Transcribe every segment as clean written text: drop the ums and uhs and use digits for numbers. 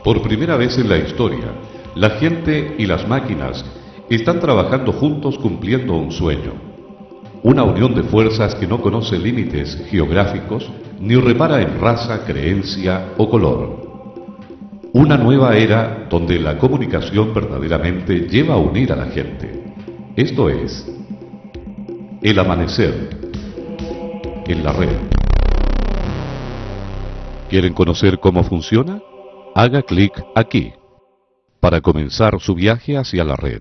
Por primera vez en la historia, la gente y las máquinas están trabajando juntos cumpliendo un sueño. Una unión de fuerzas que no conoce límites geográficos ni repara en raza, creencia o color. Una nueva era donde la comunicación verdaderamente lleva a unir a la gente. Esto es el amanecer en la red. ¿Quieren conocer cómo funciona? Haga clic aquí para comenzar su viaje hacia la red.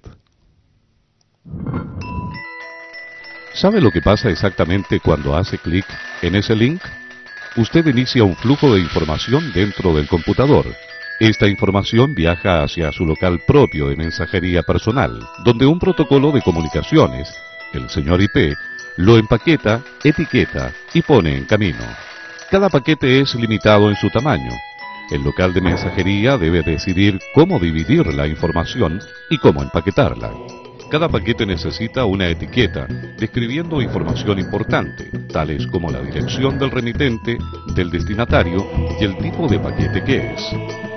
¿Sabe lo que pasa exactamente cuando hace clic en ese link? Usted inicia un flujo de información dentro del computador. Esta información viaja hacia su local propio de mensajería personal, donde un protocolo de comunicaciones, el señor IP, lo empaqueta, etiqueta y pone en camino. Cada paquete es limitado en su tamaño. El local de mensajería debe decidir cómo dividir la información y cómo empaquetarla. Cada paquete necesita una etiqueta describiendo información importante, tales como la dirección del remitente, del destinatario y el tipo de paquete que es.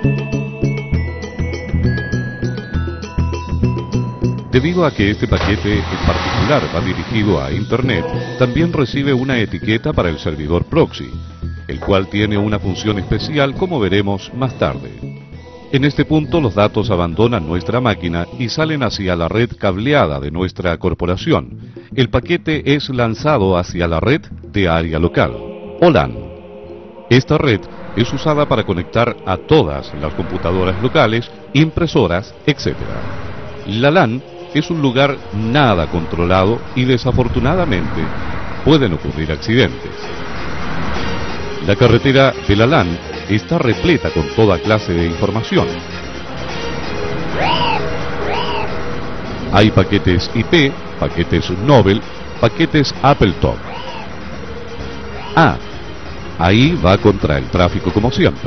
Debido a que este paquete en particular va dirigido a Internet, también recibe una etiqueta para el servidor proxy, el cual tiene una función especial como veremos más tarde. En este punto los datos abandonan nuestra máquina y salen hacia la red cableada de nuestra corporación. El paquete es lanzado hacia la red de área local, o LAN. Esta red es usada para conectar a todas las computadoras locales, impresoras, etc. La LAN es un lugar nada controlado y desafortunadamente pueden ocurrir accidentes. La carretera de la LAN está repleta con toda clase de información. Hay paquetes IP, paquetes Nobel, paquetes AppleTalk. Ahí va contra el tráfico como siempre.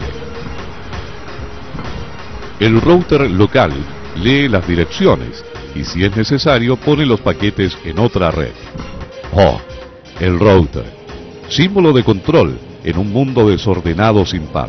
El router local lee las direcciones y si es necesario pone los paquetes en otra red. El router, símbolo de control en un mundo desordenado sin par.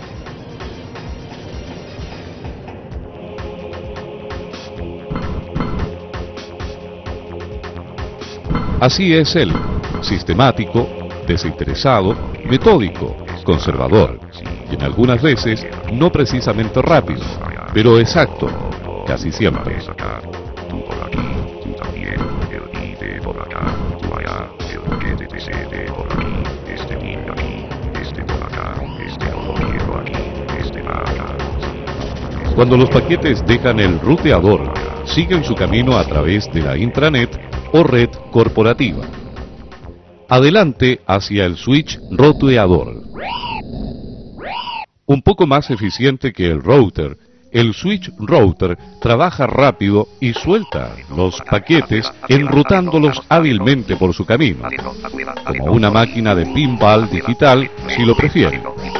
Así es él, sistemático, desinteresado, metódico, conservador, y en algunas veces no precisamente rápido, pero exacto, casi siempre. Cuando los paquetes dejan el ruteador, siguen su camino a través de la intranet o red corporativa. Adelante hacia el switch ruteador. Un poco más eficiente que el router, el switch router trabaja rápido y suelta los paquetes enrutándolos hábilmente por su camino, como una máquina de pinball digital si lo prefieren.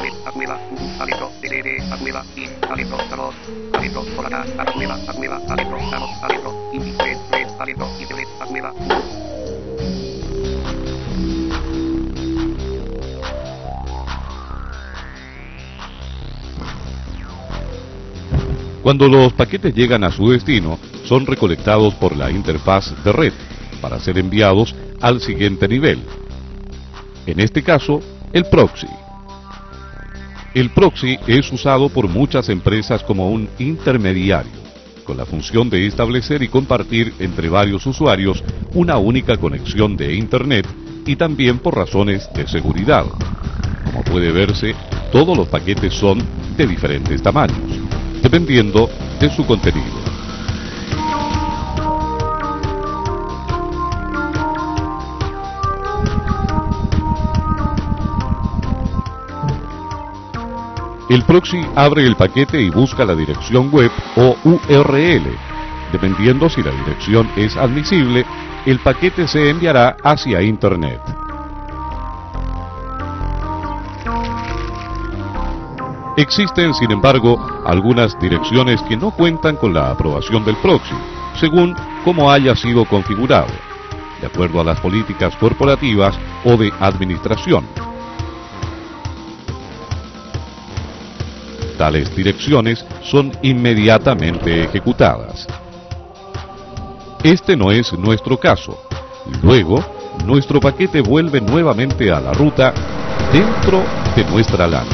Cuando los paquetes llegan a su destino, son recolectados por la interfaz de red para ser enviados al siguiente nivel. En este caso, el proxy. El proxy es usado por muchas empresas como un intermediario, con la función de establecer y compartir entre varios usuarios una única conexión de Internet y también por razones de seguridad. Como puede verse, todos los paquetes son de diferentes tamaños, dependiendo de su contenido. El proxy abre el paquete y busca la dirección web o URL. Dependiendo si la dirección es admisible, el paquete se enviará hacia Internet. Existen, sin embargo, algunas direcciones que no cuentan con la aprobación del proxy, según cómo haya sido configurado, de acuerdo a las políticas corporativas o de administración. tales direcciones son inmediatamente ejecutadas. Este no es nuestro caso. Luego, nuestro paquete vuelve nuevamente a la ruta dentro de nuestra LAN.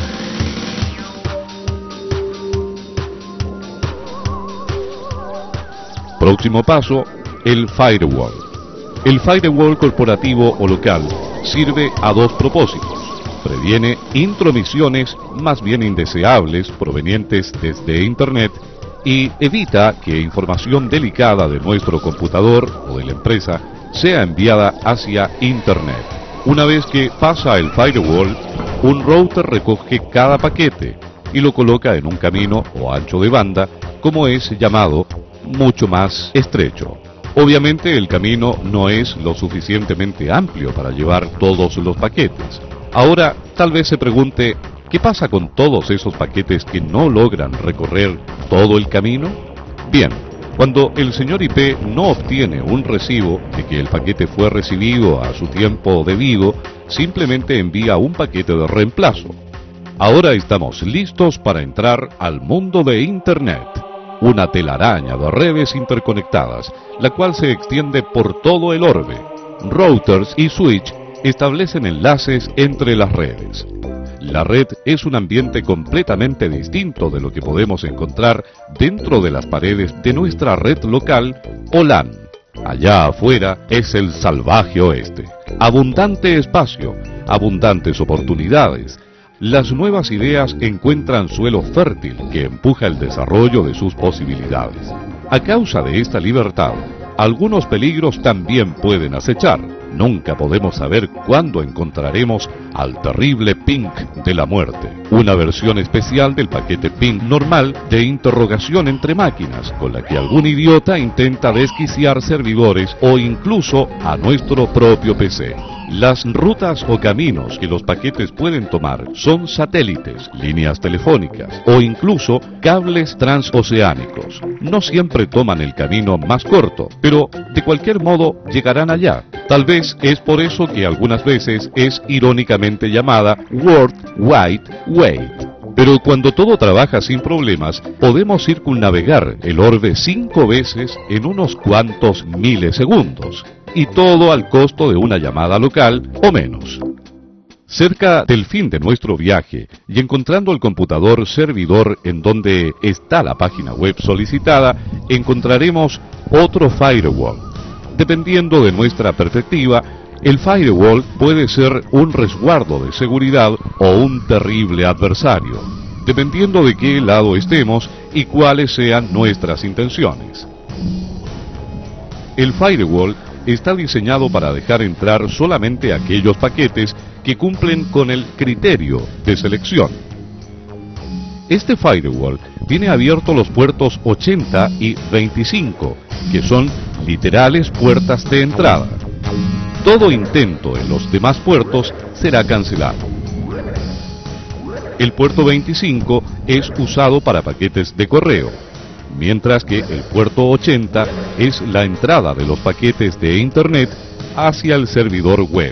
Próximo paso, el firewall. El firewall corporativo o local sirve a dos propósitos. Previene intromisiones más bien indeseables provenientes desde Internet y evita que información delicada de nuestro computador o de la empresa sea enviada hacia Internet. Una vez que pasa el firewall, un router recoge cada paquete y lo coloca en un camino o ancho de banda, como es llamado, mucho más estrecho. Obviamente el camino no es lo suficientemente amplio para llevar todos los paquetes. Ahora, tal vez se pregunte, ¿qué pasa con todos esos paquetes que no logran recorrer todo el camino? Bien, cuando el señor IP no obtiene un recibo de que el paquete fue recibido a su tiempo debido, simplemente envía un paquete de reemplazo. Ahora estamos listos para entrar al mundo de Internet, una telaraña de redes interconectadas, la cual se extiende por todo el orbe. Routers y switch establecen enlaces entre las redes. La red es un ambiente completamente distinto de lo que podemos encontrar dentro de las paredes de nuestra red local o LAN. Allá afuera es el salvaje oeste. Abundante espacio, abundantes oportunidades. Las nuevas ideas encuentran suelo fértil que empuja el desarrollo de sus posibilidades. A causa de esta libertad, algunos peligros también pueden acechar. Nunca podemos saber cuándo encontraremos al terrible ping de la muerte, una versión especial del paquete ping normal de interrogación entre máquinas, con la que algún idiota intenta desquiciar servidores o incluso a nuestro propio PC. Las rutas o caminos que los paquetes pueden tomar son satélites, líneas telefónicas o incluso cables transoceánicos. No siempre toman el camino más corto, pero de cualquier modo llegarán allá. Tal vez es por eso que algunas veces es irónicamente llamada World Wide Web. Pero cuando todo trabaja sin problemas, podemos circunnavegar el orbe 5 veces en unos cuantos milisegundos. Y todo al costo de una llamada local o menos. Cerca del fin de nuestro viaje y encontrando el computador servidor en donde está la página web solicitada, encontraremos otro firewall. Dependiendo de nuestra perspectiva, el firewall puede ser un resguardo de seguridad o un terrible adversario, dependiendo de qué lado estemos y cuáles sean nuestras intenciones. El firewall está diseñado para dejar entrar solamente aquellos paquetes que cumplen con el criterio de selección. Este firewall tiene abiertos los puertos 80 y 25, que son literales puertas de entrada. Todo intento en los demás puertos será cancelado. El puerto 25 es usado para paquetes de correo, mientras que el puerto 80 es la entrada de los paquetes de Internet hacia el servidor web.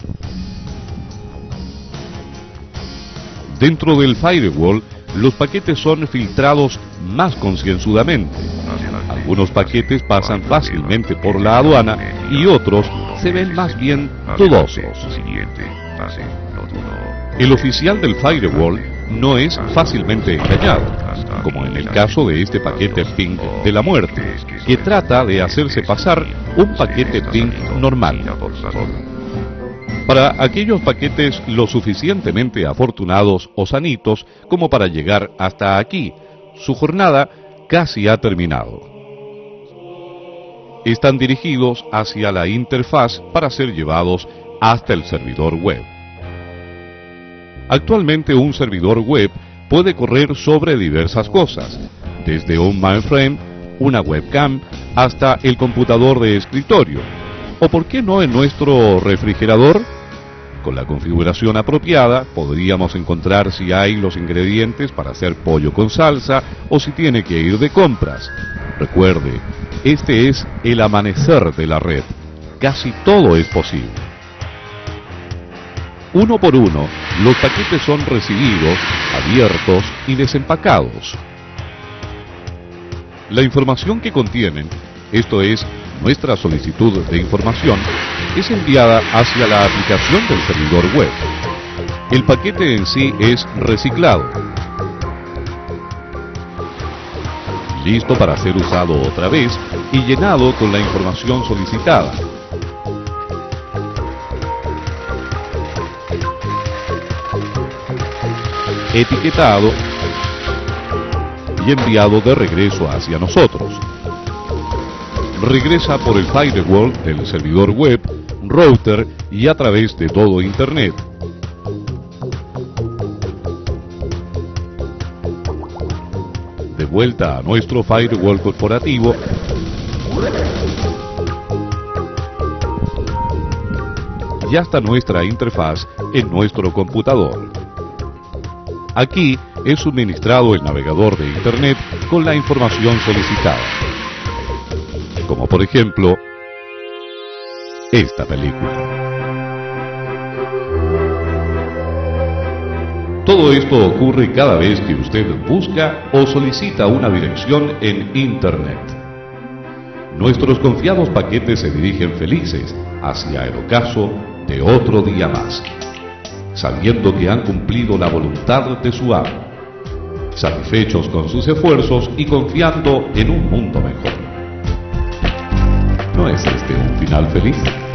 Dentro del firewall, los paquetes son filtrados más concienzudamente. Algunos paquetes pasan fácilmente por la aduana y otros se ven más bien dudosos. El oficial del firewall no es fácilmente engañado, como en el caso de este paquete ping de la muerte, que trata de hacerse pasar un paquete ping normal. Para aquellos paquetes lo suficientemente afortunados o sanitos como para llegar hasta aquí, su jornada casi ha terminado. Están dirigidos hacia la interfaz para ser llevados hasta el servidor web. Actualmente un servidor web puede correr sobre diversas cosas, desde un mainframe, una webcam, hasta el computador de escritorio. ¿O por qué no en nuestro refrigerador? Con la configuración apropiada podríamos encontrar si hay los ingredientes para hacer pollo con salsa o si tiene que ir de compras. Recuerde, este es el amanecer de la red. Casi todo es posible. Uno por uno, Los paquetes son recibidos, abiertos y desempacados. La información que contienen, esto es, nuestra solicitud de información, es enviada hacia la aplicación del servidor web. El paquete en sí es reciclado, listo para ser usado otra vez y llenado con la información solicitada. Etiquetado y enviado de regreso hacia nosotros. Regresa por el firewall del servidor web, router y a través de todo Internet. De vuelta a nuestro firewall corporativo y hasta nuestra interfaz en nuestro computador. Aquí es suministrado el navegador de Internet con la información solicitada, como por ejemplo esta película. Todo esto ocurre cada vez que usted busca o solicita una dirección en Internet. Nuestros confiados paquetes se dirigen felices hacia el ocaso de otro día más, sabiendo que han cumplido la voluntad de su amo, satisfechos con sus esfuerzos y confiando en un mundo mejor. ¿No es este un final feliz?